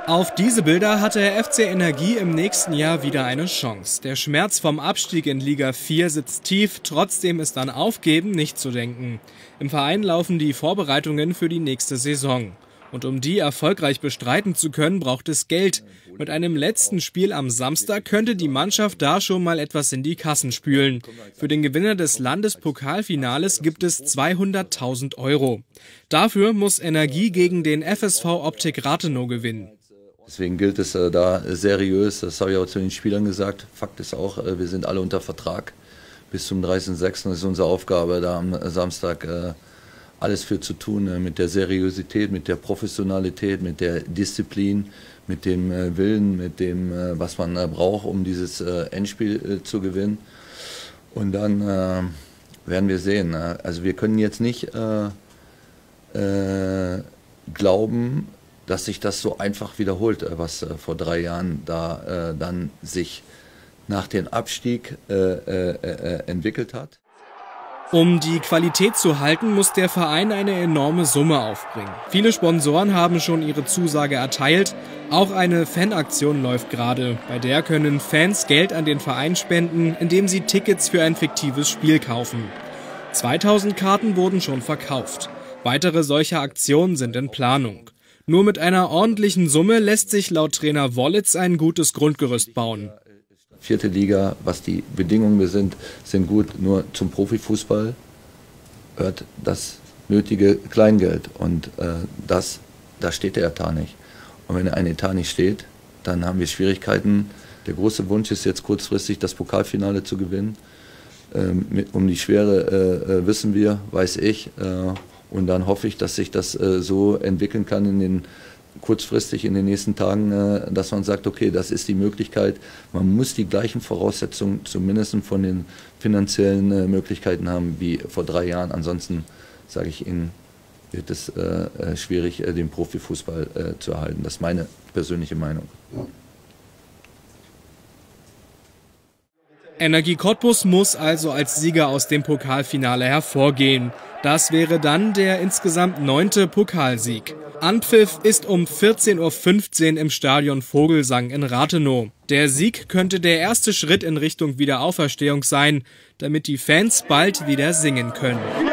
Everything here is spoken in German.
Auf diese Bilder hatte der FC Energie im nächsten Jahr wieder eine Chance. Der Schmerz vom Abstieg in Liga 4 sitzt tief, trotzdem ist an Aufgeben nicht zu denken. Im Verein laufen die Vorbereitungen für die nächste Saison. Und um die erfolgreich bestreiten zu können, braucht es Geld. Mit einem letzten Spiel am Samstag könnte die Mannschaft da schon mal etwas in die Kassen spülen. Für den Gewinner des Landespokalfinales gibt es 200.000 €. Dafür muss Energie gegen den FSV Optik Rathenow gewinnen. Deswegen gilt es da seriös, das habe ich auch zu den Spielern gesagt. Fakt ist auch, wir sind alle unter Vertrag bis zum 30.06. Das ist unsere Aufgabe, da am Samstag alles für zu tun, mit der Seriosität, mit der Professionalität, mit der Disziplin, mit dem Willen, mit dem, was man braucht, um dieses Endspiel zu gewinnen. Und dann werden wir sehen. Also wir können jetzt nicht glauben, dass sich das so einfach wiederholt, was vor 3 Jahren da dann sich nach dem Abstieg entwickelt hat. Um die Qualität zu halten, muss der Verein eine enorme Summe aufbringen. Viele Sponsoren haben schon ihre Zusage erteilt. Auch eine Fanaktion läuft gerade. Bei der können Fans Geld an den Verein spenden, indem sie Tickets für ein fiktives Spiel kaufen. 2000 Karten wurden schon verkauft. Weitere solcher Aktionen sind in Planung. Nur mit einer ordentlichen Summe lässt sich laut Trainer Wollitz ein gutes Grundgerüst bauen. 4. Liga, was die Bedingungen sind gut. Nur zum Profifußball gehört das nötige Kleingeld. Und da steht der Etat nicht. Und wenn ein Etat nicht steht, dann haben wir Schwierigkeiten. Der große Wunsch ist jetzt kurzfristig, das Pokalfinale zu gewinnen. Um die Schwere weiß ich. Und dann hoffe ich, dass sich das so entwickeln kann kurzfristig in den nächsten Tagen, dass man sagt, okay, das ist die Möglichkeit. Man muss die gleichen Voraussetzungen zumindest von den finanziellen Möglichkeiten haben wie vor 3 Jahren. Ansonsten, sage ich Ihnen, wird es schwierig, den Profifußball zu erhalten. Das ist meine persönliche Meinung. Energie Cottbus muss also als Sieger aus dem Pokalfinale hervorgehen. Das wäre dann der insgesamt 9. Pokalsieg. Anpfiff ist um 14:15 Uhr im Stadion Vogelsang in Rathenow. Der Sieg könnte der erste Schritt in Richtung Wiederauferstehung sein, damit die Fans bald wieder singen können.